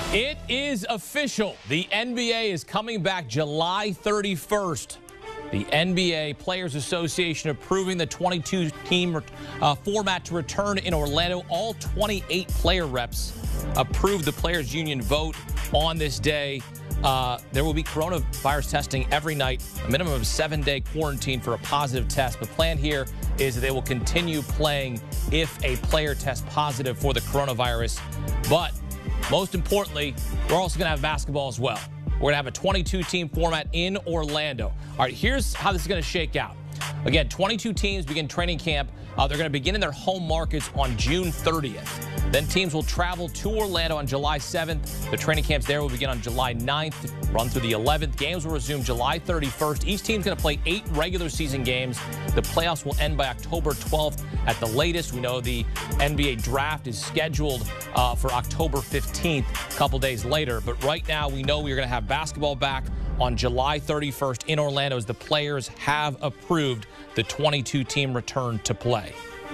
It is official. The NBA is coming back July 31st. The NBA Players Association approving the 22-team format to return in Orlando. All 28 player reps approved the Players Union vote on this day. There will be coronavirus testing every night, a minimum of 7-day quarantine for a positive test. The plan here is that they will continue playing if a player tests positive for the coronavirus. But most importantly, we're also going to have basketball as well. We're going to have a 22-team format in Orlando. All right, here's how this is going to shake out. Again, 22 teams begin training camp. They're going to begin in their home markets on June 30th. Then teams will travel to Orlando on July 7th. The training camps there will begin on July 9th, run through the 11th. Games will resume July 31st. Each team's going to play 8 regular season games. The playoffs will end by October 12th at the latest. We know the NBA draft is scheduled for October 15th, a couple days later. But right now, we know we're going to have basketball back on July 31st in Orlando as the players have approved the 22-team return to play.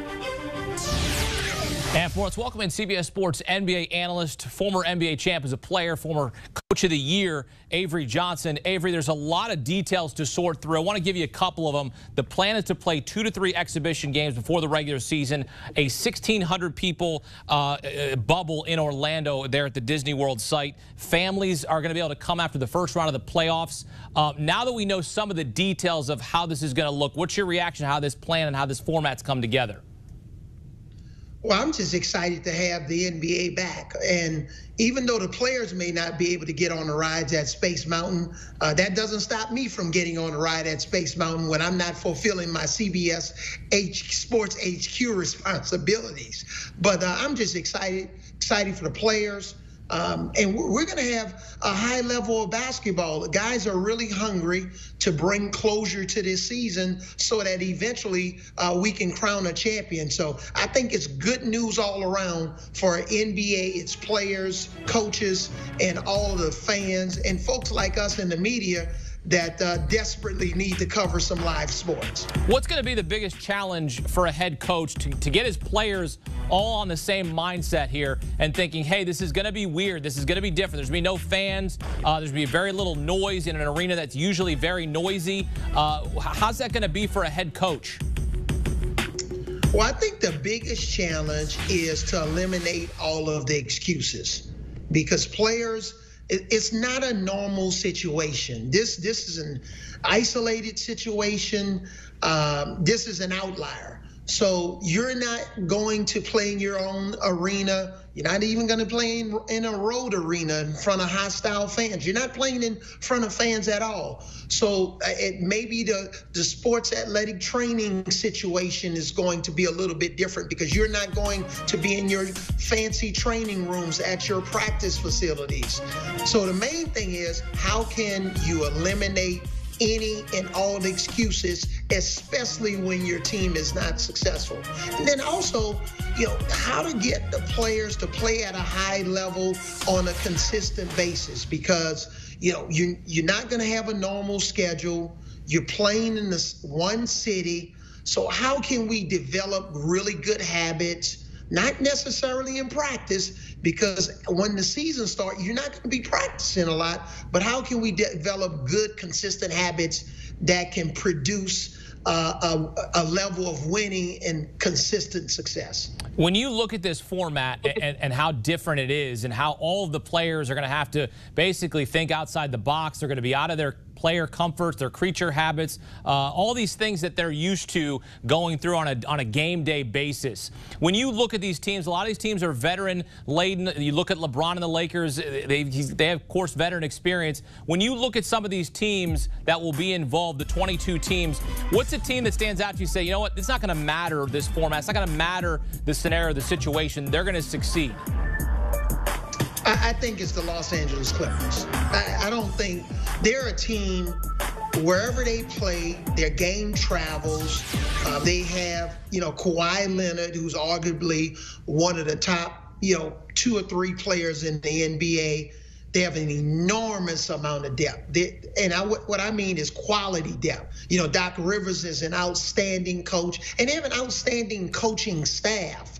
And for us, welcome in CBS Sports NBA analyst, former NBA champ as a player, former coach of the year, Avery Johnson. Avery, there's a lot of details to sort through. I want to give you a couple of them. The plan is to play 2 to 3 exhibition games before the regular season, a 1,600 people bubble in Orlando there at the Disney World site. Families are going to be able to come after the first round of the playoffs. Now that we know some of the details of how this is going to look, what's your reaction to how this plan and how this format's come together? Well, I'm just excited to have the NBA back. And even though the players may not be able to get on the rides at Space Mountain, that doesn't stop me from getting on the ride at Space Mountain when I'm not fulfilling my CBS Sports HQ responsibilities. But I'm just excited for the players. And we're going to have a high level of basketball. The guys are really hungry to bring closure to this season so that eventually we can crown a champion. So I think it's good news all around for NBA, its players, coaches, and all of the fans and folks like us in the media that desperately need to cover some live sports. What's going to be the biggest challenge for a head coach to get his players all on the same mindset here and thinking, hey, this is going to be weird, this is going to be different, there's going to be no fans, there's going to be very little noise in an arena that's usually very noisy. How's that going to be for a head coach? Well, I think the biggest challenge is to eliminate all of the excuses, because players, it's not a normal situation. This is an isolated situation. This is an outlier. So you're not going to play in your own arena. You're not even going to play in a road arena in front of hostile fans. You're not playing in front of fans at all. So it maybe the sports athletic training situation is going to be a little bit different, because you're not going to be in your fancy training rooms at your practice facilities. So the main thing is, how can you eliminate any and all the excuses, especially when your team is not successful? And then also, how to get the players to play at a high level on a consistent basis, because you're not going to have a normal schedule. You're playing in this one city. So how can we develop really good habits? Not necessarily in practice, because when the season starts, you're not going to be practicing a lot. But how can we develop good, consistent habits that can produce a level of winning and consistent success? When you look at this format and how different it is, and how all of the players are going to have to basically think outside the box, they're going to be out of their player comforts, their creature habits, all these things that they're used to going through on a game day basis. When you look at these teams, a lot of these teams are veteran laden. You look at LeBron and the Lakers, they have, of course, veteran experience. When you look at some of these teams that will be involved, the 22 teams, what's a team that stands out to you say, you know what, it's not going to matter, this format, it's not going to matter the scenario, the situation, they're going to succeed? I think it's the Los Angeles Clippers. I don't think they're a team, wherever they play, their game travels. They have, Kawhi Leonard, who's arguably one of the top, 2 or 3 players in the NBA. They have an enormous amount of depth. What I mean is quality depth. Doc Rivers is an outstanding coach, and they have an outstanding coaching staff.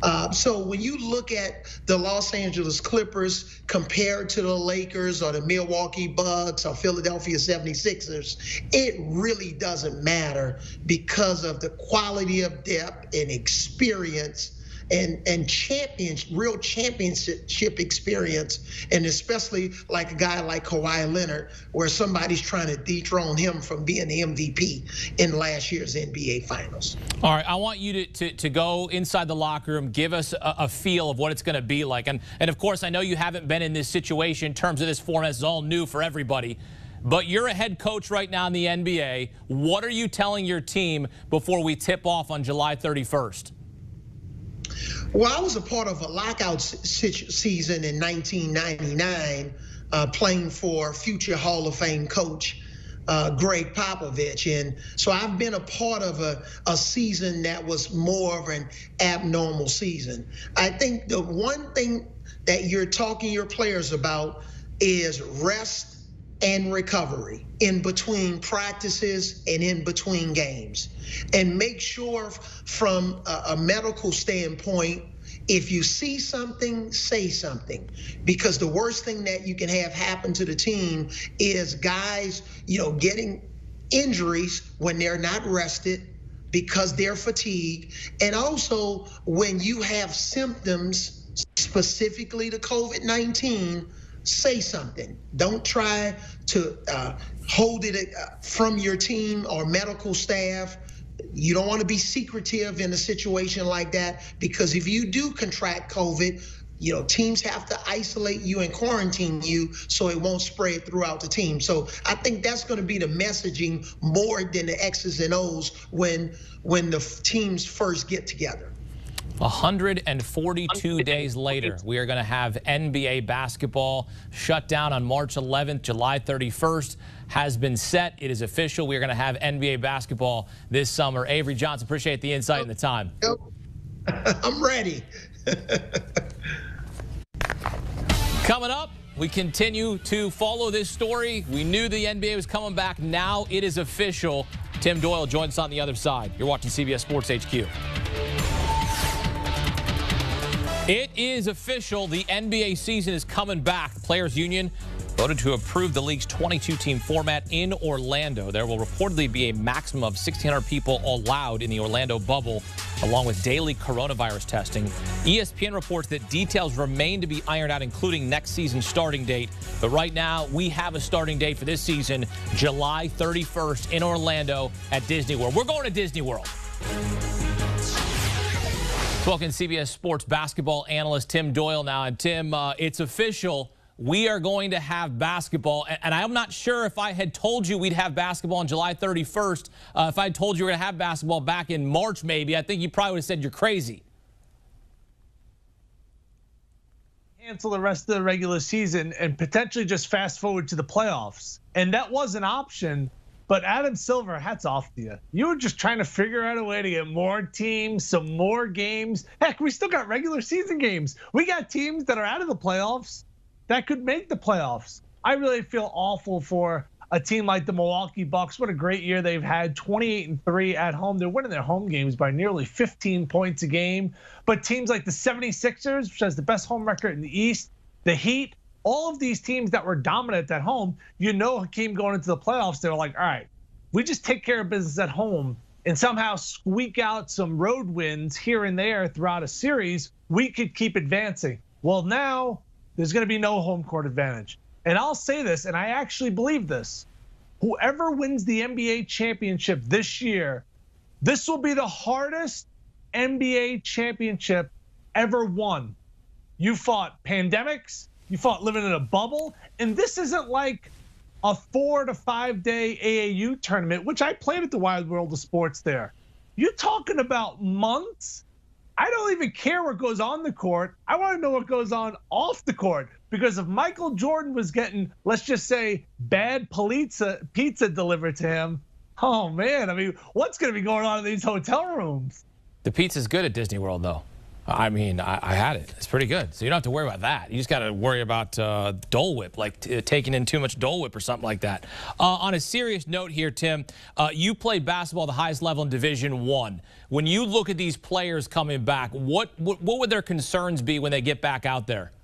So when you look at the Los Angeles Clippers compared to the Lakers or the Milwaukee Bucks or Philadelphia 76ers, it really doesn't matter because of the quality of depth and experience and real championship experience, and especially like a guy like Kawhi Leonard, where somebody's trying to dethrone him from being the MVP in last year's NBA Finals. All right, I want you to go inside the locker room, give us a feel of what it's going to be like. And of course, I know you haven't been in this situation in terms of this format. It's all new for everybody. But you're a head coach right now in the NBA. What are you telling your team before we tip off on July 31st? Well, I was a part of a lockout season in 1999, playing for future Hall of Fame coach Greg Popovich. And so I've been a part of a season that was more of an abnormal season. I think the one thing that you're talking to your players about is rest and recovery in between practices and in between games. And make sure from a medical standpoint, if you see something, say something, because the worst thing that you can have happen to the team is guys, getting injuries when they're not rested because they're fatigued. And also when you have symptoms, specifically to COVID-19, say something. Don't try to hold it from your team or medical staff. You don't want to be secretive in a situation like that, because if you do contract COVID, teams have to isolate you and quarantine you so it won't spread throughout the team. So I think that's going to be the messaging more than the X's and O's when the teams first get together. 142 days later, we are going to have NBA basketball shut down on March 11th. July 31st has been set. It is official. We are going to have NBA basketball this summer. Avery Johnson, appreciate the insight and the time. I'm ready. Coming up, we continue to follow this story. We knew the NBA was coming back. Now it is official. Tim Doyle joins us on the other side. You're watching CBS Sports HQ. It is official. The NBA season is coming back. The Players Union voted to approve the league's 22-team format in Orlando. There will reportedly be a maximum of 1,600 people allowed in the Orlando bubble, along with daily coronavirus testing. ESPN reports that details remain to be ironed out, including next season's starting date. But right now, we have a starting date for this season, July 31st in Orlando at Disney World. We're going to Disney World. Welcome to CBS Sports basketball analyst Tim Doyle now. And Tim, it's official. We are going to have basketball. And I'm not sure if I had told you we'd have basketball on July 31st. If I had told you we were going to have basketball back in March, maybe, I think you probably would have said you're crazy. Cancel the rest of the regular season and potentially just fast forward to the playoffs. And that was an option. But Adam Silver, hats off to you. You were just trying to figure out a way to get more teams, some more games. Heck, we still got regular season games. We got teams that are out of the playoffs that could make the playoffs. I really feel awful for a team like the Milwaukee Bucks. What a great year they've had, 28-3 at home. They're winning their home games by nearly 15 points a game. But teams like the 76ers, which has the best home record in the East, the Heat, all of these teams that were dominant at home, Hakeem going into the playoffs, they were like, all right, we just take care of business at home and somehow squeak out some road wins here and there throughout a series, we could keep advancing. Well, now there's going to be no home court advantage. And I'll say this, and I actually believe this. Whoever wins the NBA championship this year, this will be the hardest NBA championship ever won. You fought pandemics. You fought living in a bubble, and this isn't like a 4 to 5 day AAU tournament, which I played at the Wild World of Sports there. You're talking about months. I don't even care what goes on the court. I want to know what goes on off the court, because if Michael Jordan was getting, let's just say, bad pizza delivered to him, oh man, I mean, what's going to be going on in these hotel rooms? The pizza's good at Disney World, though. I mean, I had it. It's pretty good. So you don't have to worry about that. You just got to worry about Dole Whip, like taking in too much Dole Whip or something like that. On a serious note here, Tim, you played basketball at the highest level in Division I. When you look at these players coming back, what would their concerns be when they get back out there?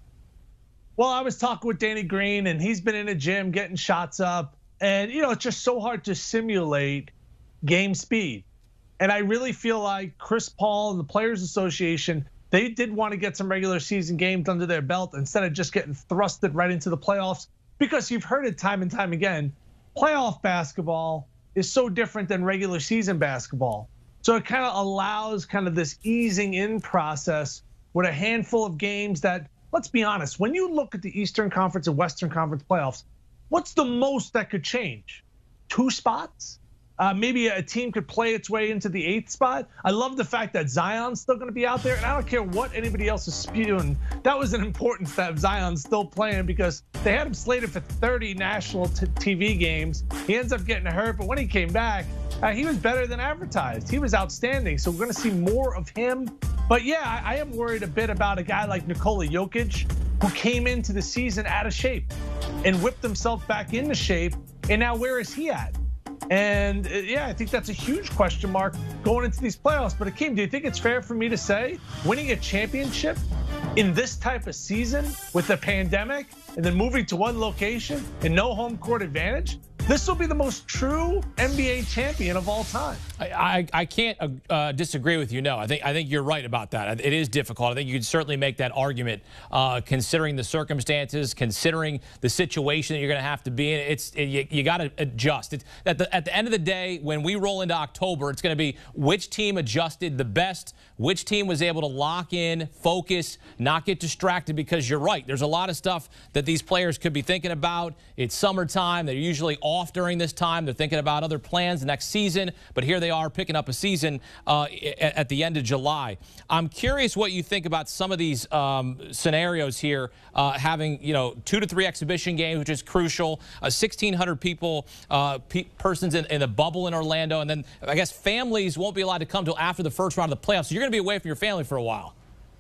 Well, I was talking with Danny Green, and he's been in a gym getting shots up. And, it's just so hard to simulate game speed. And I really feel like Chris Paul and the Players Association, they did want to get some regular season games under their belt instead of just getting thrusted right into the playoffs. Because you've heard it time and time again, playoff basketball is so different than regular season basketball. So it kind of allows kind of this easing in process with a handful of games that, let's be honest, when you look at the Eastern Conference and Western Conference playoffs, what's the most that could change? 2 spots? Maybe a team could play its way into the 8th spot. I love the fact that Zion's still going to be out there, and I don't care what anybody else is spewing. That was an importance that Zion's still playing because they had him slated for 30 national TV games. He ends up getting hurt, but when he came back, he was better than advertised. He was outstanding, so we're going to see more of him. But yeah, I am worried a bit about a guy like Nikola Jokic, who came into the season out of shape and whipped himself back into shape, and now where is he at? And yeah, I think that's a huge question mark going into these playoffs. But Akeem, do you think it's fair for me to say winning a championship in this type of season with the pandemic and then moving to one location and no home court advantage? This will be the most true NBA champion of all time. I can't disagree with you. No, I think you're right about that. It is difficult. I think you could certainly make that argument, considering the circumstances, considering the situation that you're going to have to be in. You got to adjust. At the end of the day, when we roll into October, it's going to be which team adjusted the best, which team was able to lock in, focus, not get distracted. Because you're right, there's a lot of stuff that these players could be thinking about. It's summertime. They're usually off during this time. They're thinking about other plans next season, but here they are picking up a season at the end of July. I'm curious what you think about some of these scenarios here, having 2 to 3 exhibition games, which is crucial. 1,600 people, persons in the bubble in Orlando, and then I guess families won't be allowed to come till after the first round of the playoffs. So you're going to be away from your family for a while.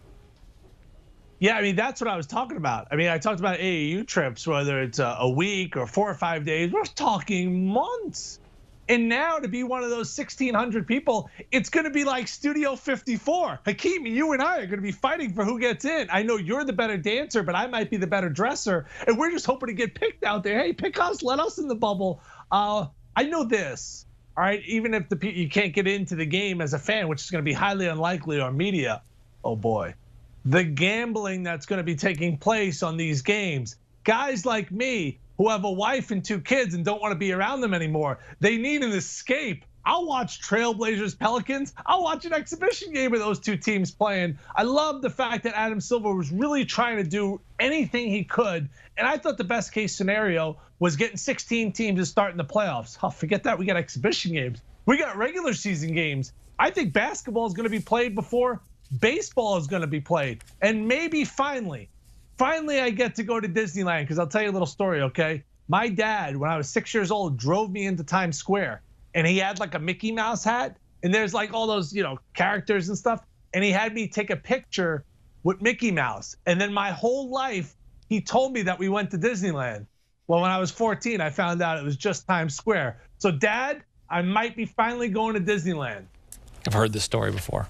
Yeah, I mean, that's what I was talking about. I mean, I talked about AAU trips, whether it's a week or 4 or 5 days. We're talking months. And now to be one of those 1,600 people, it's going to be like Studio 54. Hakeem, you and I are going to be fighting for who gets in. I know you're the better dancer, but I might be the better dresser. And we're just hoping to get picked out there. Hey, pick us, let us in the bubble. I know this, all right? Even if you can't get into the game as a fan, which is going to be highly unlikely, or media, oh boy. The gambling that's going to be taking place on these games. Guys like me who have a wife and 2 kids and don't want to be around them anymore, they need an escape. I'll watch Trailblazers, Pelicans. I'll watch an exhibition game of those 2 teams playing. I love the fact that Adam Silver was really trying to do anything he could. And I thought the best case scenario was getting 16 teams to start in the playoffs. Oh, forget that, we got exhibition games. We got regular season games. I think basketball is going to be played before baseball is going to be played. And maybe finally I get to go to Disneyland, because I'll tell you a little story, okay? My dad, when I was 6 years old, drove me into Times Square, and he had like a Mickey Mouse hat, and there's like all those, characters and stuff, and he had me take a picture with Mickey Mouse. And then my whole life, he told me that we went to Disneyland. Well, when I was 14, I found out it was just Times Square. So Dad, I might be finally going to Disneyland. I've heard this story before.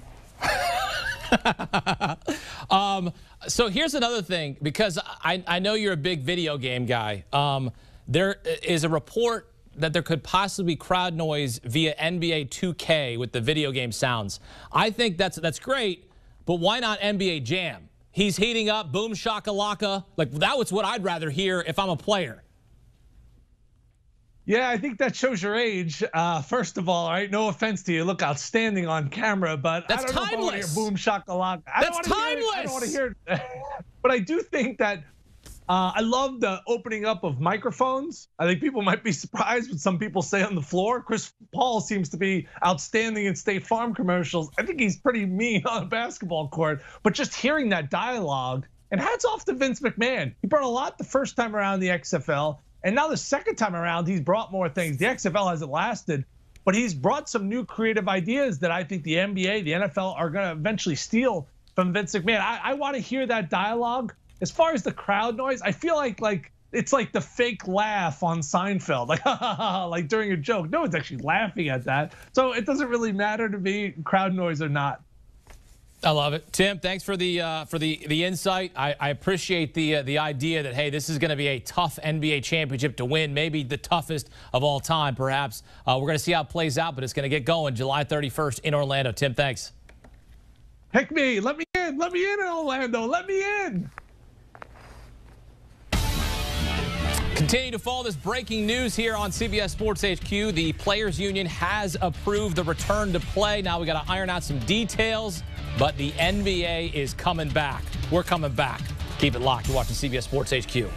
So here's another thing, because I know you're a big video game guy. There is a report that there could possibly be crowd noise via NBA 2K with the video game sounds. I think that's great, but why not NBA Jam? He's heating up, boom shakalaka. Like, that was what I'd rather hear if I'm a player. Yeah, I think that shows your age. First of all, right? No offense to you, look outstanding on camera, but that's I don't know if I want to hear boom shakalaka. That's timeless. I don't want to hear it. But I do think that I love the opening up of microphones. I think people might be surprised what some people say on the floor. Chris Paul seems to be outstanding in State Farm commercials. I think he's pretty mean on a basketball court. But just hearing that dialogue, and hats off to Vince McMahon. He brought a lot the first time around the XFL. And now the second time around, he's brought more things. The XFL hasn't lasted. but he's brought some new creative ideas that I think the NBA, the NFL are going to eventually steal from Vince McMahon. I want to hear that dialogue. As far as the crowd noise, I feel like it's like the fake laugh on Seinfeld, like during a joke. No one's actually laughing at that. So it doesn't really matter to me, crowd noise or not. I love it. Tim, thanks for the insight. I appreciate the idea that, hey, this is going to be a tough NBA championship to win, maybe the toughest of all time, perhaps. We're going to see how it plays out, but it's going to get going July 31st in Orlando. Tim, thanks. Pick me. Let me in. Let me in Orlando. Let me in. Continue to follow this breaking news here on CBS Sports HQ. The Players Union has approved the return to play. Now we got to iron out some details, but the NBA is coming back. We're coming back. Keep it locked. You're watching CBS Sports HQ.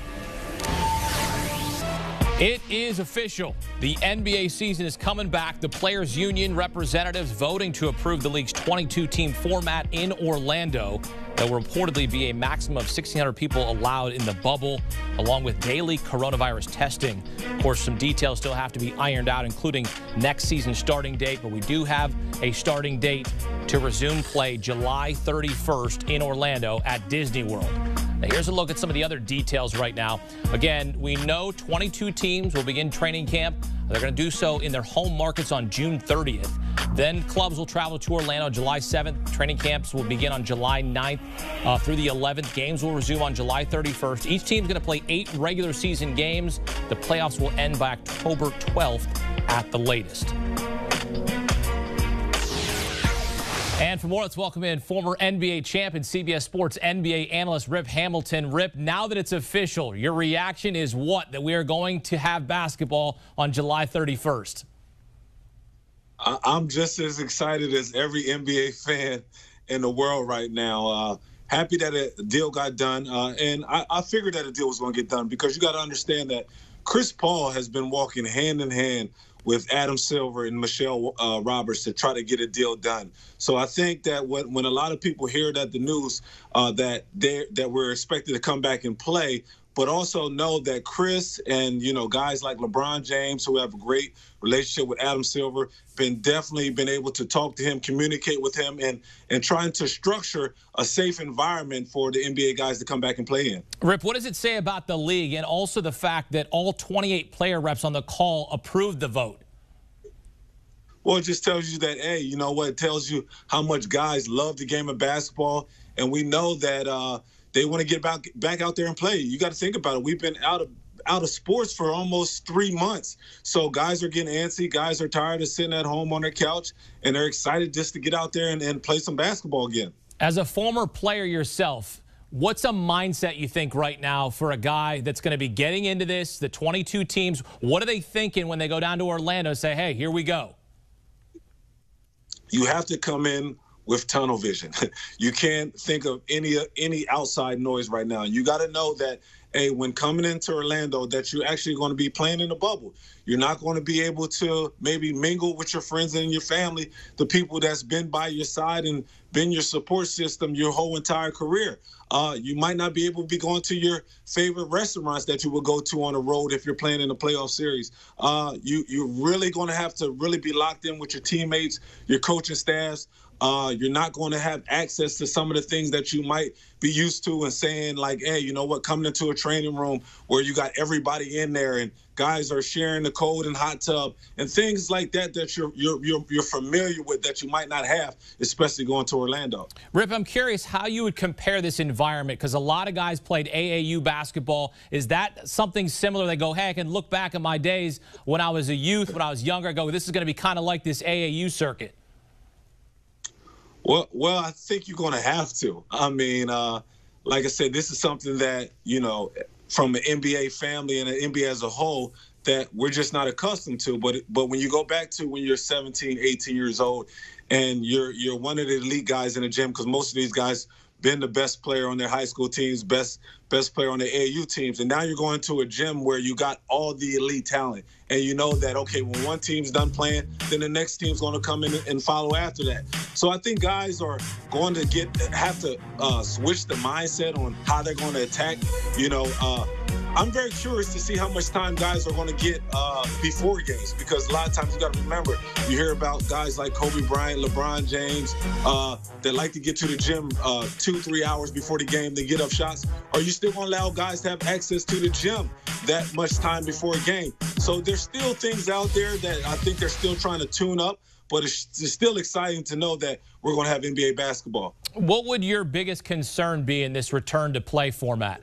It is official. The NBA season is coming back. The Players Union representatives voting to approve the league's 22-team format in Orlando. There will reportedly be a maximum of 1,600 people allowed in the bubble, along with daily coronavirus testing. Of course, some details still have to be ironed out, including next season's starting date, but we do have a starting date to resume play July 31st in Orlando at Disney World. Now, here's a look at some of the other details right now. Again, we know 22 teams will begin training camp. They're going to do so in their home markets on June 30th. Then clubs will travel to Orlando July 7th. Training camps will begin on July 9th through the 11th. Games will resume on July 31st. Each team is going to play 8 regular season games. The playoffs will end by October 12th at the latest. And for more, let's welcome in former NBA champ and CBS Sports NBA analyst Rip Hamilton. Rip, now that it's official, your reaction is what? That we are going to have basketball on July 31st? I'm just as excited as every NBA fan in the world right now. Happy that a deal got done. And I figured that a deal was going to get done because you got to understand that Chris Paul has been walking hand in hand with Adam Silver and Michelle Roberts to try to get a deal done. So I think that when a lot of people hear that the news that we're expected to come back and play, but also know that Chris and, guys like LeBron James, who have a great relationship with Adam Silver, definitely been able to talk to him, communicate with him, and trying to structure a safe environment for the NBA guys to come back and play in. Rip, what does it say about the league and also the fact that all 28 player reps on the call approved the vote? Well, it just tells you that, hey, you know what? It tells you how much guys love the game of basketball, and we know that they want to get back out there and play. You got to think about it. We've been out of sports for almost 3 months. So guys are getting antsy. Guys are tired of sitting at home on their couch, and they're excited just to get out there and play some basketball again. As a former player yourself, what's a mindset you think right now for a guy that's going to be getting into this, the 22 teams? What are they thinking when they go down to Orlando and say, hey, here we go? You have to come in with tunnel vision. You can't think of any outside noise right now. You got to know that, hey, when coming into Orlando, that you're actually going to be playing in a bubble. You're not going to be able to maybe mingle with your friends and your family, the people that's been by your side and been your support system your whole entire career. You might not be able to be going to your favorite restaurants that you will go to on the road if you're playing in a playoff series. You're really going to have to really be locked in with your teammates, your coaching staffs. You're not going to have access to some of the things that you might be used to and saying like, hey, you know what, coming into a training room where you got everybody in there and guys are sharing the cold and hot tub and things like that you're familiar with that you might not have, especially going to Orlando. Rip, I'm curious how you would compare this environment because a lot of guys played AAU basketball. Is that something similar? They go, hey, I can look back at my days when I was a youth, when I was younger. I go, this is going to be kind of like this AAU circuit. Well, I think you're going to have to. I mean, like I said, this is something that, from the NBA family and the NBA as a whole, that we're just not accustomed to. But when you go back to when you're 17, 18 years old, and you're one of the elite guys in the gym, because most of these guys been the best player on their high school teams, best player on their AAU teams, and now you're going to a gym where you got all the elite talent, and you know that, okay, when one team's done playing, then the next team's going to come in and follow after that. So I think guys are going to have to switch the mindset on how they're going to attack, I'm very curious to see how much time guys are going to get before games, because a lot of times you got to remember, you hear about guys like Kobe Bryant, LeBron James, that like to get to the gym 2-3 hours before the game. They get up shots. Are you still going to allow guys to have access to the gym that much time before a game? So there's still things out there that I think they're still trying to tune up, but it's still exciting to know that we're going to have NBA basketball. What would your biggest concern be in this return to play format?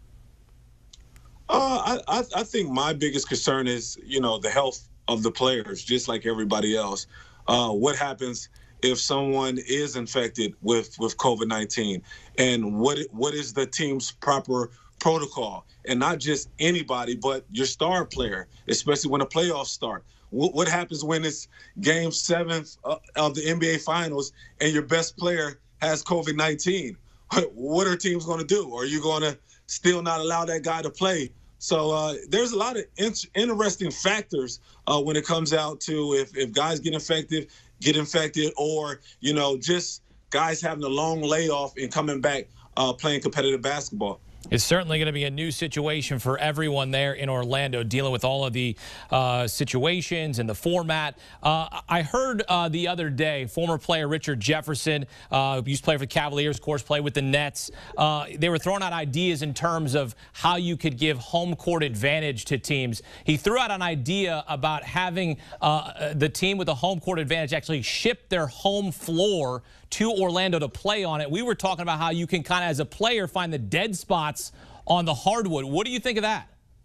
I think my biggest concern is, the health of the players, just like everybody else. What happens if someone is infected with COVID-19, and what is the team's proper protocol? And not just anybody, but your star player, especially when the playoffs start. What happens when it's Game 7 of the NBA Finals and your best player has COVID-19? What are teams going to do? Are you going to still not allow that guy to play? So there's a lot of interesting factors when it comes out to if guys get infected, or, just guys having a long layoff and coming back playing competitive basketball. It's certainly going to be a new situation for everyone there in Orlando, dealing with all of the situations and the format. I heard the other day, former player Richard Jefferson, who used to play for the Cavaliers, of course, played with the Nets. They were throwing out ideas in terms of how you could give home court advantage to teams. He threw out an idea about having the team with a home court advantage actually ship their home floor to Orlando to play on it. We were talking about how you can kind of, as a player, find the dead spots on the hardwood. What do you think of that?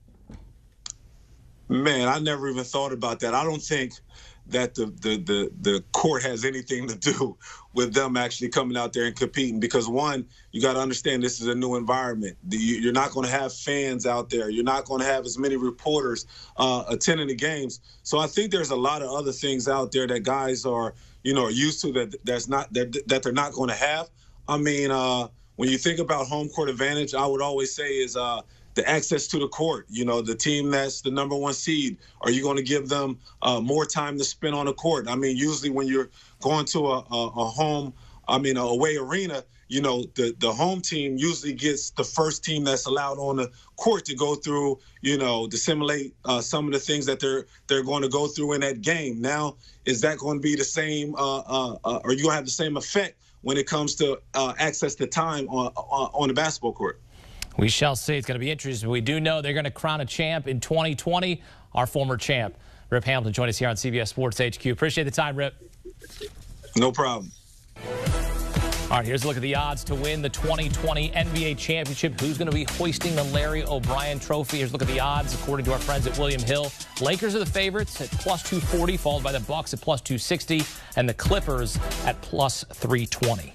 Man, I never even thought about that. I don't think that the court has anything to do with them actually coming out there and competing, because, one, you got to understand this is a new environment. You're not going to have fans out there. You're not going to have as many reporters attending the games. So I think there's a lot of other things out there that guys are used to that they're not going to have. I mean, when you think about home court advantage, I would always say is the access to the court. The team that's the #1 seed, are you going to give them more time to spend on the court? I mean, usually when you're going to a away arena, the home team usually gets the first team that's allowed on the court to go through, to simulate some of the things that they're going to go through in that game. Now, is that going to be the same? Are you going to have the same effect when it comes to access to time on the basketball court? We shall see. It's going to be interesting. We do know they're going to crown a champ in 2020, our former champ. Rip Hamilton joined us here on CBS Sports HQ. Appreciate the time, Rip. No problem. All right, here's a look at the odds to win the 2020 NBA championship. Who's going to be hoisting the Larry O'Brien trophy? Here's a look at the odds according to our friends at William Hill. Lakers are the favorites at +240, followed by the Bucks at +260, and the Clippers at +320.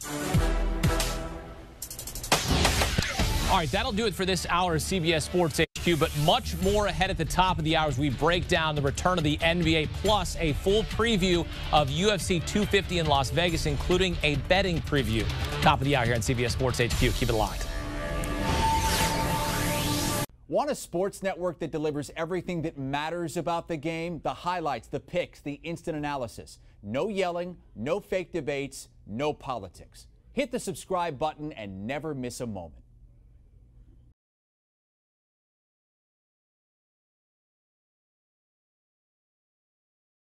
All right, that'll do it for this hour of CBS Sports HQ, but much more ahead at the top of the hour as we break down the return of the NBA, plus a full preview of UFC 250 in Las Vegas, including a betting preview. Top of the hour here on CBS Sports HQ. Keep it locked. Want a sports network that delivers everything that matters about the game? The highlights, the picks, the instant analysis. No yelling, no fake debates, no politics. Hit the subscribe button and never miss a moment.